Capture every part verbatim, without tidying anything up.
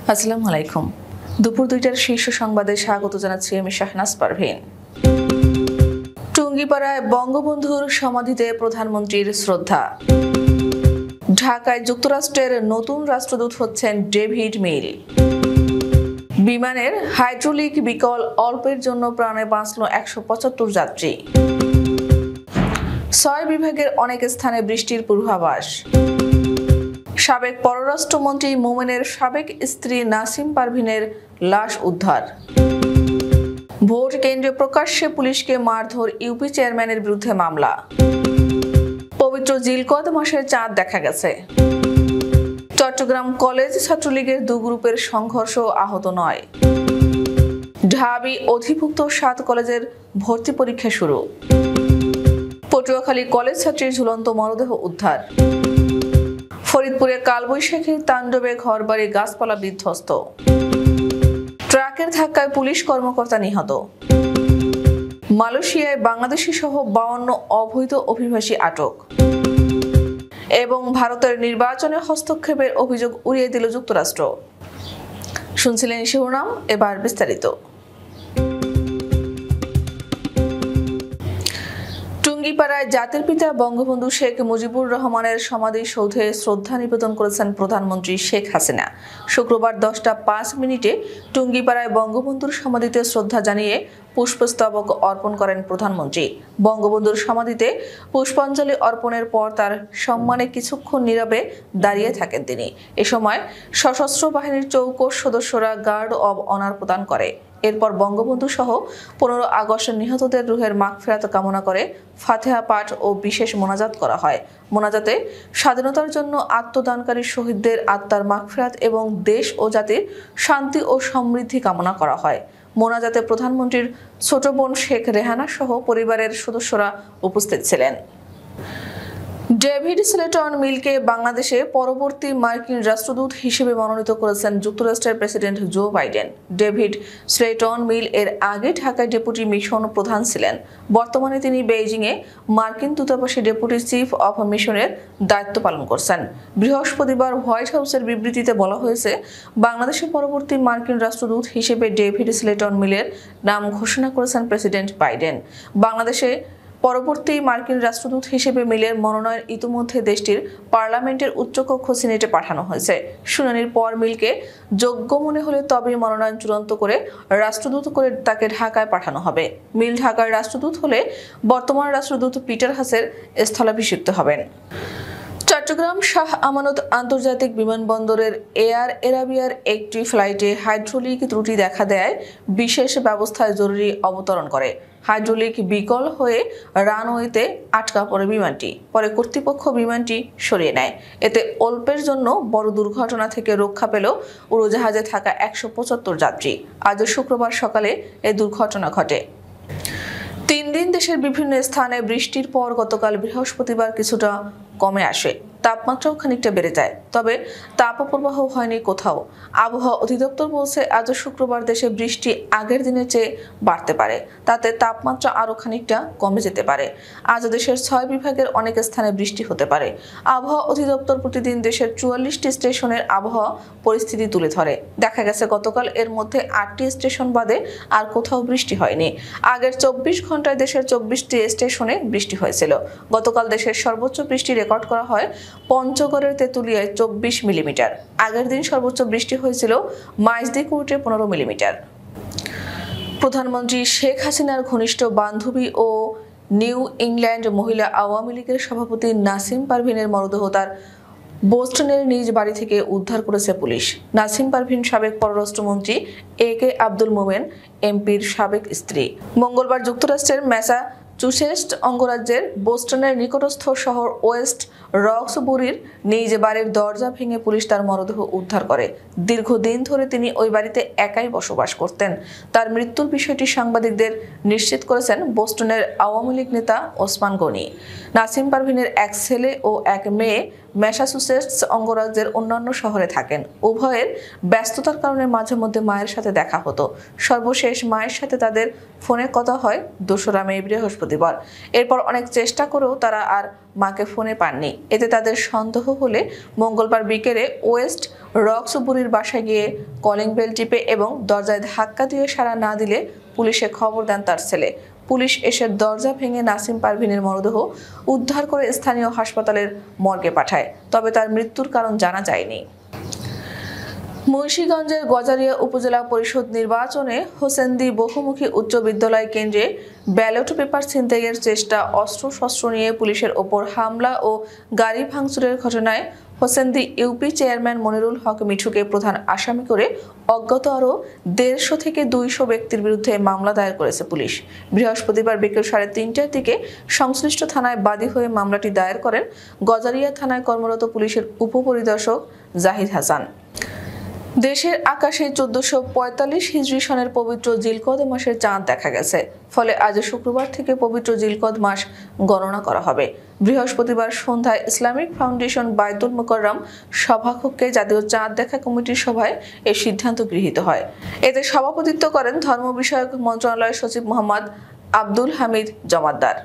আসসালামু আলাইকুম। দুপুর দুইটার শীর্ষ সংবাদে স্বাগত জানাচ্ছি আমি শাহনাজ পারভীন। টুঙ্গিপাড়ায় বঙ্গবন্ধুর সমাধিতে প্রধানমন্ত্রীর শ্রদ্ধা। ঢাকায় যুক্তরাষ্ট্রের নতুন রাষ্ট্রদূত হচ্ছেন ডেভিড মিল। বিমানের হাইড্রোলিক বিকল অল্পের জন্য প্রাণে বাঁচল একশো পঁচাত্তর যাত্রী। ছয় বিভাগের অনেক স্থানে বৃষ্টির পূর্বাভাস। সাবেক পররাষ্ট্রমন্ত্রী মোমেনের সাবেক স্ত্রী নাসিম পারভীনের লাশ উদ্ধার। ভোট কেন্দ্রে প্রকাশ্যে পুলিশকে মারধর, ইউপি চেয়ারম্যানের বিরুদ্ধে মামলা। পবিত্র জিলকদ মাসের চাঁদ দেখা গেছে। চট্টগ্রাম কলেজ ছাত্রলীগের দু গ্রুপের সংঘর্ষ, আহত নয়। ঢাবি অধিভুক্ত সাত কলেজের ভর্তি পরীক্ষা শুরু। পটুয়াখালী কলেজ ছাত্রীর ঝুলন্ত মরদেহ উদ্ধার। ফরিদপুরে কালবৈশাখীর তাণ্ডবে ঘরবাড়ি, গাছপালা বিধ্বস্ত। ট্রাকের ধাক্কায় পুলিশ কর্মকর্তা নিহত। মালয়েশিয়ায় বাংলাদেশি সহ বাউন্ন অবৈধ অভিবাসী আটক। এবং ভারতের নির্বাচনে হস্তক্ষেপের অভিযোগ উড়িয়ে দিল যুক্তরাষ্ট্র। শুনছিলেন শিরোনাম, এবার বিস্তারিত। টুঙ্গিপাড়ায় জাতির পিতা বঙ্গবন্ধু শেখ মুজিবুর রহমানের সমাধিসৌধে শ্রদ্ধা নিবেদন করেছেন প্রধানমন্ত্রী শেখ হাসিনা। শুক্রবার দশটা পাঁচ মিনিটে টুঙ্গিপাড়ায় বঙ্গবন্ধুর সমাধিতে শ্রদ্ধা জানিয়ে পুষ্পস্তবক অর্পণ করেন প্রধানমন্ত্রী। বঙ্গবন্ধুর সমাধিতে পুষ্পাঞ্জলি অর্পণের পর তার সম্মানে কিছুক্ষণ নীরবে দাঁড়িয়ে থাকেন তিনি। এ সময় সশস্ত্র বাহিনীর চৌকস সদস্যরা গার্ড অব অনার প্রদান করে। এরপর বঙ্গবন্ধু সহ পনেরো আগস্ট নিহতদের রুহের মাগফিরাত কামনা করে ফাতিহা পাঠ ও বিশেষ মোনাজাত করা হয়। মোনাজাতে স্বাধীনতার জন্য আত্মদানকারী শহীদদের আত্মার মাগফিরাত এবং দেশ ও জাতির শান্তি ও সমৃদ্ধি কামনা করা হয়। মোনাজাতে প্রধানমন্ত্রীর ছোট বোন শেখ রেহানা সহ পরিবারের সদস্যরা উপস্থিত ছিলেন। ডেভিড স্লেটন মিলকে বাংলাদেশে পরবর্তী মার্কিন রাষ্ট্রদূত হিসেবে মনোনীত করেছেন যুক্তরাষ্ট্রের president Joe Biden. David Slayton Meale এর আগে ঢাকায় ডেপুটি মিশন প্রধান ছিলেন। বর্তমানে তিনি বেইজিংয়ে মার্কিন দূতাবাসে ডেপুটি চিফ অব মিশনের দায়িত্ব পালন করছেন। বৃহস্পতিবার হোয়াইট হাউসের বিবৃতিতে বলা হয়েছে, বাংলাদেশের পরবর্তী মার্কিন রাষ্ট্রদূত হিসেবে ডেভিড স্লেটন মিলের নাম ঘোষণা করেছেন প্রেসিডেন্ট বাইডেন। বাংলাদেশে পরবর্তী মার্কিন রাষ্ট্রদূত হিসেবে মিলের মনোনয়ন ইতিমধ্যে দেশটির পার্লামেন্টের উচ্চকক্ষ সিনেটে পাঠানো হয়েছে। শুনানির পর মিলকে যোগ্য মনে হলে তবেই মনোনয়ন চূড়ান্ত করে রাষ্ট্রদূত করে তাকে ঢাকায় পাঠানো হবে। মিল ঢাকার রাষ্ট্রদূত হলে বর্তমান রাষ্ট্রদূত পিটার হাসের স্থলাভিষিক্ত হবেন। চট্টগ্রাম শাহ আমানত আন্তর্জাতিক বিমানবন্দরের এয়ার এরাবিয়ার একটি ফ্লাইটে হাইড্রোলিক ত্রুটি দেখা দেয় বিশেষ ব্যবস্থায় জরুরি অবতরণ করে। হাইড্রোলিক বিকল হয়ে রানওয়েতে আটকা পড়ে বিমানটি। পরে কর্তৃপক্ষ বিমানটি সরিয়ে নেয়। এতে অল্পের জন্য বড় দুর্ঘটনা থেকে রক্ষা পেল উড়োজাহাজে থাকা একশো পঁচাত্তর যাত্রী। আজ শুক্রবার সকালে এই দুর্ঘটনা ঘটে। তিন দিন দেশের বিভিন্ন স্থানে বৃষ্টির পর গতকাল বৃহস্পতিবার কিছুটা কমে আসে, তাপমাত্রাও খানিকটা বেড়ে যায়, তবে তাপপ্রবাহ হয়নি কোথাও। আবহাওয়া অধিদপ্তর বলছে, আজ শুক্রবার দেশে বৃষ্টি আগের দিনের চেয়ে বাড়তে পারে, তাতে তাপমাত্রা আরও খানিকটা কমে যেতে পারে। আজ দেশের ছয় বিভাগের অনেক স্থানে বৃষ্টি হতে পারে। আবহাওয়া অধিদপ্তর প্রতিদিন দেশের চুয়াল্লিশটি স্টেশনের আবহাওয়া পরিস্থিতি তুলে ধরে। দেখা গেছে গতকাল এর মধ্যে আটটি স্টেশন বাদে আর কোথাও বৃষ্টি হয়নি। আগের চব্বিশ ঘন্টায় দেশের চব্বিশটি স্টেশনে বৃষ্টি হয়েছিল। গতকাল দেশের সর্বোচ্চ বৃষ্টি রেকর্ড করা হয় পঞ্চগড়ের তেঁতুলিয়ায় চব্বিশ মিলিমিটার। আগের দিন সর্বোচ্চ বৃষ্টি হয়েছিল মাইজদিকুটে পনেরো মিলিমিটার। প্রধানমন্ত্রী শেখ হাসিনার ঘনিষ্ঠ বান্ধবী ও নিউ ইংল্যান্ড মহিলা আওয়ামী লীগের সভাপতি নাসিম পারভীনের মরদেহ তার বোস্টনের নিজ বাড়ি থেকে উদ্ধার করেছে পুলিশ। নাসিম পারভীন সাবেক পররাষ্ট্রমন্ত্রী এ কে আব্দুল মোমেন এমপির সাবেক স্ত্রী। মঙ্গলবার যুক্তরাষ্ট্রের ম্যাসা চুসেস্ট অঙ্গরাজ্যের বোস্টনের নিকটস্থ শহর ওয়েস্ট রক্সবুরির নিজ বাড়ির দরজা ভেঙে পুলিশ তার মরদেহ উদ্ধার করে। দীর্ঘদিন ধরে তিনি ওই বাড়িতে একাই বসবাস করতেন। তার মৃত্যুর বিষয়টি সাংবাদিকদের নিশ্চিত করেছেন বোস্টনের আওয়ামী লীগ নেতা ওসমান গনি। নাসিম পারভীনের এক ছেলে ও এক মেয়ে ম্যাসাচুসেটস অঙ্গরাজ্যের অন্যান্য শহরে থাকেন। উভয়ের ব্যস্ততার কারণে মাঝে মধ্যে মায়ের সাথে দেখা হতো। সর্বশেষ মায়ের সাথে তাদের ফোনে কথা হয় দোসরা মে বৃহস্পতিবার। এরপর অনেক চেষ্টা করেও তারা আর মাকে ফোনে পাননি। এতে তাদের সন্দেহ হলে মঙ্গলবার বিকেলে ওয়েস্ট রক্সবুরির বাসায় গিয়ে কলিং বেল টিপে এবং দরজায় ধাক্কা দিয়ে সাড়া না দিলে পুলিশে খবর দেন তার ছেলে। পুলিশ এসে দরজা ভেঙে নাসিম পারভিনের মরদেহ উদ্ধার করে স্থানীয় হাসপাতালের মর্গে পাঠায়, তবে তার মৃত্যুর কারণ জানা যায়নি। মুন্সিগঞ্জের গজারিয়া উপজেলা পরিষদ নির্বাচনে হোসেন্দি বহুমুখী উচ্চ বিদ্যালয় কেন্দ্রে ব্যালট পেপার ছিনতাইয়ের চেষ্টা, অস্ত্রশস্ত্র নিয়ে পুলিশের ওপর হামলা ও গাড়ি ভাঙচুরের ঘটনায় হোসেন্দি ইউপি চেয়ারম্যান মনিরুল হক মিঠুকে প্রধান আসামি করে অজ্ঞাত আরও দেড়শো থেকে দুইশো ব্যক্তির বিরুদ্ধে মামলা দায়ের করেছে পুলিশ। বৃহস্পতিবার বিকেল সাড়ে তিনটার দিকে সংশ্লিষ্ট থানায় বাদী হয়ে মামলাটি দায়ের করেন গজারিয়া থানায় কর্মরত পুলিশের উপপরিদর্শক জাহিদ হাসান। দেশের আকাশে চোদ্দশো পঁয়তাল্লিশ হিজরি সনের পবিত্র জিলকদ মাসের চাঁদ দেখা গেছে। ফলে আজ শুক্রবার থেকে পবিত্র জিলকদ মাস গণনা করা হবে। বৃহস্পতিবার সন্ধ্যায় ইসলামিক ফাউন্ডেশন বায়তুল মুকাররম সভাকক্ষে জাতীয় চাঁদ দেখা কমিটির সভায় এই সিদ্ধান্ত গৃহীত হয়। এতে সভাপতিত্ব করেন ধর্ম বিষয়ক মন্ত্রণালয়ের সচিব মোহাম্মদ আব্দুল হামিদ জমাদ্দার।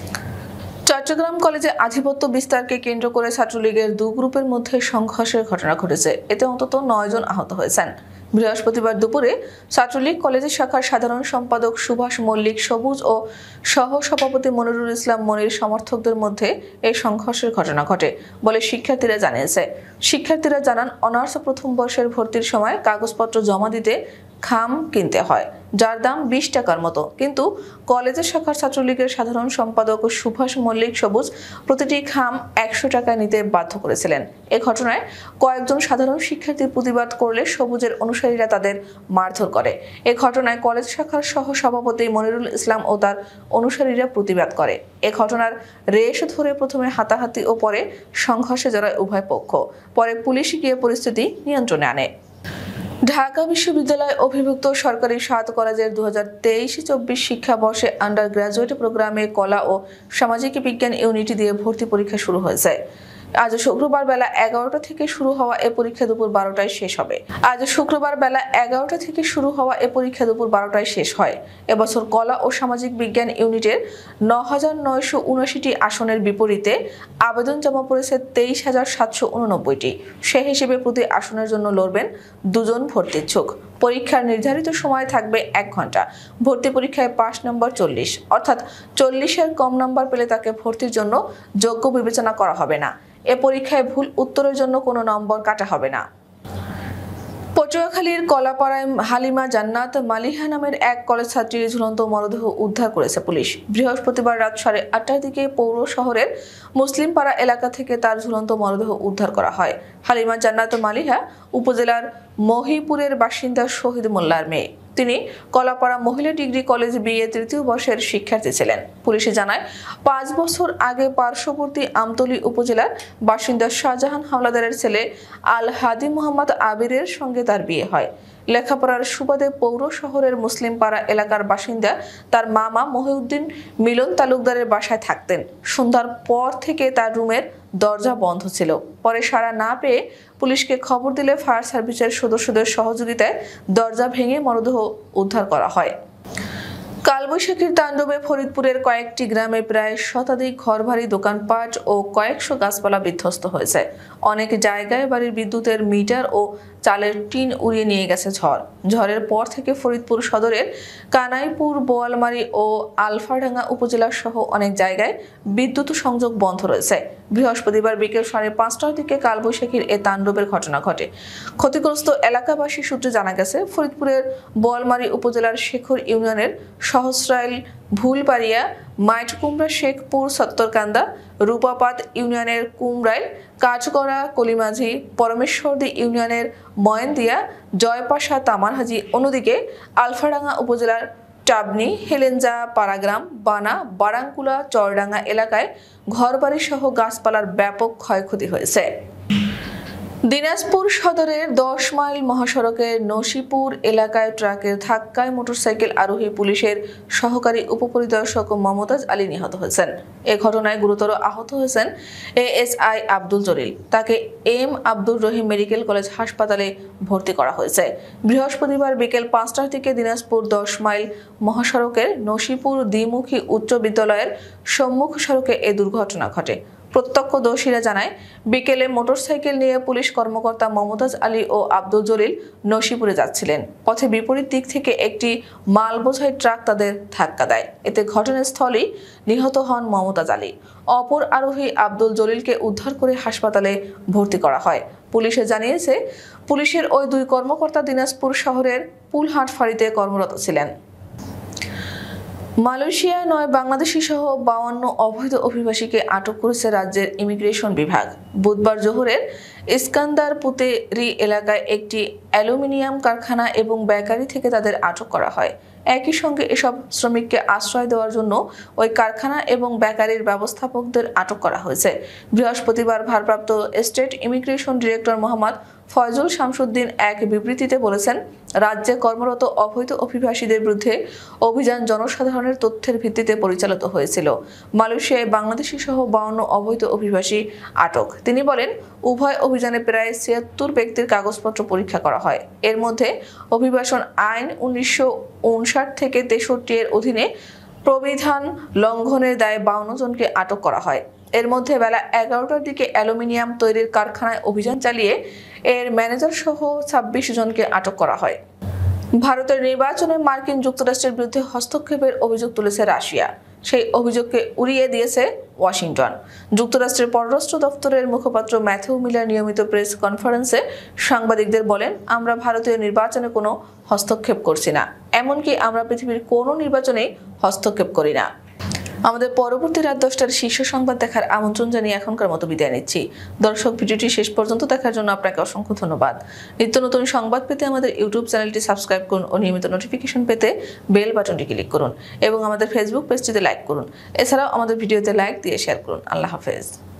চট্টগ্রাম কলেজে আধিপত্য বিস্তারকে কেন্দ্র করে ছাত্রলীগের দু গ্রুপের মধ্যে সংঘর্ষের ঘটনা ঘটেছে। এতে অন্তত নয় জন আহত হয়েছেন। বৃহস্পতিবার দুপুরে ছাত্রলীগ কলেজের শাখার সাধারণ সম্পাদক সুভাষ মল্লিক সবুজ ও সহ সভাপতি মনিরুল ইসলাম মনির সমর্থকদের মধ্যে এই সংঘর্ষের ঘটনা ঘটে বলে শিক্ষার্থীরা জানিয়েছে। শিক্ষার্থীরা জানান, অনার্স প্রথম বর্ষের ভর্তির সময় কাগজপত্র জমা দিতে খাম কিনতে হয়, যার দাম বিশ টাকার মতো, কিন্তু কলেজের শাখার ছাত্রলীগের সাধারণ সম্পাদক সুভাষ মল্লিক সবুজ প্রতিটি খাম একশো টাকা নিতে বাধ্য করেছিলেন। এ ঘটনায় কয়েকজন সাধারণ শিক্ষার্থী প্রতিবাদ করলে সবুজের অনুসারীরা তাদের মারধর করে। এ ঘটনায় কলেজ শাখার সহ সভাপতি মনিরুল ইসলাম ও তার অনুসারীরা প্রতিবাদ করে। এ ঘটনার রেশ ধরে প্রথমে হাতাহাতি ও পরে সংঘর্ষে জড়ায় উভয় পক্ষ। পরে পুলিশ গিয়ে পরিস্থিতি নিয়ন্ত্রণে আনে। ঢাকা বিশ্ববিদ্যালয় অভিভুক্ত সরকারি সাত কলেজের দু হাজার তেইশ চব্বিশ শিক্ষাবর্ষে আন্ডার গ্রাজুয়েট প্রোগ্রামে কলা ও সামাজিক বিজ্ঞান ইউনিট দিয়ে ভর্তি পরীক্ষা শুরু হয়েছে। আজ শুক্রবার বেলা এগারোটা থেকে শুরু হওয়া এ পরীক্ষা দুপুর বারোটায় শেষ হবে। আজ শুক্রবার বেলা এগারোটা থেকে শুরু হওয়া এ পরীক্ষা দুপুর বারোটায় শেষ হয়। এবছর কলা ও সামাজিক বিজ্ঞান ইউনিটের ন হাজার নয়শো উনআশিটি আসনের বিপরীতে আবেদন জমা পড়েছে তেইশ হাজার সাতশো উননব্বইটি। সে হিসেবে প্রতি আসনের জন্য লড়বেন দুজন ভর্তিচ্ছুক। পরীক্ষার নির্ধারিত সময় থাকবে এক ঘন্টা। ভর্তি পরীক্ষায় পাস নম্বর চল্লিশ, অর্থাৎ চল্লিশের কম নম্বর পেলে তাকে ভর্তির জন্য যোগ্য বিবেচনা করা হবে না। এ পরীক্ষায় ভুল উত্তরের জন্য কোনো নম্বর কাটা হবে না। পটুয়াখালীর কলাপাড়ায় হালিমা জান্নাত মালিহা নামের এক কলেজ ছাত্রীর ঝুলন্ত মরদেহ উদ্ধার করেছে পুলিশ। বৃহস্পতিবার রাত সাড়ে আটটার দিকে পৌর শহরের মুসলিমপাড়া এলাকা থেকে তার ঝুলন্ত মরদেহ উদ্ধার করা হয়। হালিমা জান্নাত মালিহা উপজেলার মহিপুরের বাসিন্দা শহীদ মোল্লার মেয়ে। তিনি কলাপাড়া মহিলা ডিগ্রি কলেজ বিএ তৃতীয় বর্ষের শিক্ষার্থী ছিলেন। পুলিশে জানায়, পাঁচ বছর আগে পার্শ্ববর্তী আমতলী উপজেলার বাসিন্দা শাহজাহান হাওলাদারের ছেলে আল হাদি মোহাম্মদ আবিরের সঙ্গে তার বিয়ে হয়। লেখাপড়ার সুবাদে পৌর শহরের মুসলিমপাড়া এলাকার বাসিন্দা তার মামা মহিউদ্দিন মিলন তালুকদারের বাসায় থাকতেন। সন্ধ্যার পর থেকে তার রুমের দরজা বন্ধ ছিল। পরে সাড়া না পেয়ে পুলিশকে খবর দিলে ফায়ার সার্ভিসের সদস্যদের সহযোগিতায় দরজা ভেঙে মরদেহ উদ্ধার করা হয়। কালবৈশাখীর তাণ্ডবে ফরিদপুরের কয়েকটি গ্রামে প্রায় শতাধিক ঘরবাড়ি, দোকানপাট ও কয়েকশো গাছপালা বিধ্বস্ত হয়েছে। অনেক জায়গায় বাড়ির বিদ্যুতের মিটার ও চালের টিন উড়িয়ে নিয়ে গেছে ঝড়। ঝড়ের পর থেকে ফরিদপুর সদরের কানাইপুর, বোয়ালমারী ও আলফাডাঙ্গা উপজেলা সহ অনেক জায়গায় বিদ্যুৎ সংযোগ বন্ধ রয়েছে। বৃহস্পতিবার বিকেল সাড়ে পাঁচটার দিকে কালবৈশাখীর এ তাণ্ডবের ঘটনা ঘটে। ক্ষতিগ্রস্ত এলাকাবাসী সূত্রে জানা গেছে, ফরিদপুরের বোয়ালমারী উপজেলার শেখর ইউনিয়নের সহস্রাইল, ভুলবাড়িয়া, মাইটকুমড়া, শেখপুর, সত্তরকান্দা, রূপাপাত ইউনিয়নের কুমরাইল, কাঠগড়া, কলিমাঝি, পরমেশ্বরদী ইউনিয়নের ময়েনদিয়া, জয়পাশা, তামারহাজি। অন্যদিকে আলফাডাঙ্গা উপজেলার টাবনি, হেলেঞ্জা, পাড়াগ্রাম, বানা, বারাংকুলা, চরডাঙ্গা এলাকায় ঘরবাড়ি সহ গাছপালার ব্যাপক ক্ষয়ক্ষতি হয়েছে। দিনাজপুর সদরের দশ মাইল মহাসড়কের নসিপুর এলাকায় ট্রাকের ধাক্কায় মোটরসাইকেল আরোহী পুলিশের সহকারী উপপরিদর্শক মমতাজ আলী নিহত হয়েছেন। এ ঘটনায় গুরুতর আহত হয়েছেন এএসআই আব্দুল জলিল। তাকে M Abdur Rahim medical college হাসপাতালে ভর্তি করা হয়েছে। বৃহস্পতিবার বিকেল পাঁচটার দিকে দিনাজপুর দশ মাইল মহাসড়কের নসিপুর দ্বিমুখী উচ্চ বিদ্যালয়ের সম্মুখ সড়কে এ দুর্ঘটনা ঘটে। প্রত্যক্ষদর্শীরা জানায়, বিকেলে মোটরসাইকেল নিয়ে পুলিশ কর্মকর্তা মমতাজ আলী ও আব্দুল জলিল নসিপুরে যাচ্ছিলেন। পথে বিপরীত দিক থেকে একটি মালবোঝাই ট্রাক তাদের ধাক্কা দেয়। এতে ঘটনাস্থলেই নিহত হন মমতাজ আলী। অপর আরোহী আব্দুল জলিলকে উদ্ধার করে হাসপাতালে ভর্তি করা হয়। পুলিশে জানিয়েছে, পুলিশের ওই দুই কর্মকর্তা দিনাজপুর শহরের পুলহাট ফাঁড়িতে কর্মরত ছিলেন। মালয়েশিয়ায় নয় বাংলাদেশি সহ বাউান্ন অবৈধ অভিবাসীকে আটক করেছে রাজ্যের ইমিগ্রেশন বিভাগ। বুধবার জোহরের ইস্কান্দারপুতেরি এলাকায় একটি অ্যালুমিনিয়াম কারখানা এবং বেকারি থেকে তাদের আটক করা হয়। একই সঙ্গে এসব শ্রমিককে আশ্রয় দেওয়ার জন্য ওই কারখানা এবং বেকারির ব্যবস্থাপকদের আটক করা হয়েছে। বৃহস্পতিবার ভারপ্রাপ্ত state immigration director Mohammad Foyzul Shamsuddin এক বিবৃতিতে বলেছেন, রাজ্যে কর্মরত অবৈধ অভিবাসীদের বিরুদ্ধে অভিযান জনসাধারণের তথ্যের ভিত্তিতে পরিচালিত হয়েছিল। মালয়েশিয়ায় বাংলাদেশি সহ বাউন্ন অবৈধ অভিবাসী আটক। তিনি বলেন, উভয় অভিযানে প্রায় ছিয়াত্তর ব্যক্তির কাগজপত্র পরীক্ষা করা হয়। এর মধ্যে অভিবাসন আইন উনিশশো উনষাট থেকে তেষট্টি এর অধীনে প্রবিধান লঙ্ঘনের দায়ে বাউন্ন জনকে আটক করা হয়। এর মধ্যে বেলা এগারোটার দিকে অ্যালুমিনিয়াম তৈরির কারখানায় অভিযান চালিয়ে এর ম্যানেজার সহ ছাব্বিশ জনকে আটক করা হয়। ভারতের নির্বাচনে মার্কিন যুক্তরাষ্ট্রের বিরুদ্ধে হস্তক্ষেপের অভিযোগ তুলেছে রাশিয়া। সেই অভিযোগকে উড়িয়ে দিয়েছে ওয়াশিংটন। যুক্তরাষ্ট্রের পররাষ্ট্র দপ্তরের মুখপাত্র ম্যাথিউ মিলার নিয়মিত প্রেস কনফারেন্সে সাংবাদিকদের বলেন, আমরা ভারতীয় নির্বাচনে কোনো হস্তক্ষেপ করছি না, এমনকি আমরা পৃথিবীর কোনো নির্বাচনেই হস্তক্ষেপ করি না। আমাদের পরবর্তী রাত দশটার শীর্ষ সংবাদ দেখার আমন্ত্রণ জানিয়ে এখনকার মতো বিদায় নিচ্ছি। দর্শক, ভিডিওটি শেষ পর্যন্ত দেখার জন্য আপনাকে অসংখ্য ধন্যবাদ। নিত্য নতুন সংবাদ পেতে আমাদের ইউটিউব চ্যানেলটি সাবস্ক্রাইব করুন ও নিয়মিত নোটিফিকেশন পেতে বেল বাটনটি ক্লিক করুন এবং আমাদের ফেসবুক পেজটিতে লাইক করুন। এছাড়াও আমাদের ভিডিওতে লাইক দিয়ে শেয়ার করুন। আল্লাহ হাফেজ।